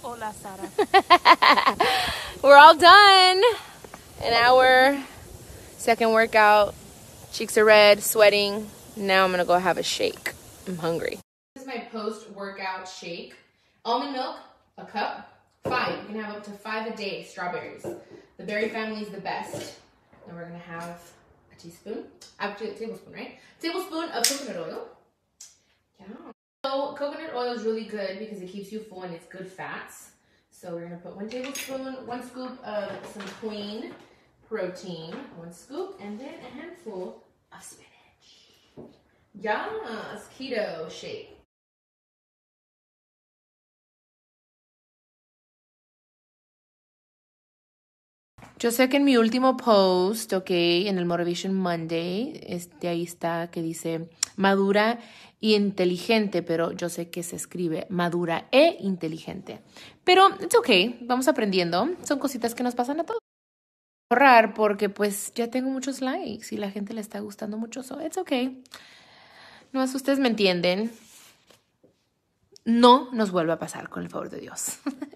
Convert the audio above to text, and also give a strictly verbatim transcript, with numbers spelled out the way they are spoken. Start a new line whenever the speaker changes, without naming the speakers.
Hola, Sara.
We're all done. An hour, second workout. Cheeks are red, sweating. Now I'm gonna go have a shake. I'm hungry. This is my post-workout shake. Almond milk, a cup. Five. You can have up to five a day. Strawberries. The berry family is the best. And we're gonna have a teaspoon. Actually, a tablespoon, right? Tablespoon of coconut oil. Yeah. So coconut oil is really good because it keeps you full and it's good fats. So we're gonna put one tablespoon, one scoop of some clean protein, one scoop, and then a handful of spinach. Yes, keto shake. Yo sé que en mi último post, ok, en el Motivation Monday, este, ahí está que dice madura y inteligente, pero yo sé que se escribe madura e inteligente. Pero it's okay, vamos aprendiendo, son cositas que nos pasan a todos. Ahorrar porque pues ya tengo muchos likes y la gente le está gustando mucho, so it's okay. No, ustedes me entienden. No nos vuelve a pasar, con el favor de Dios.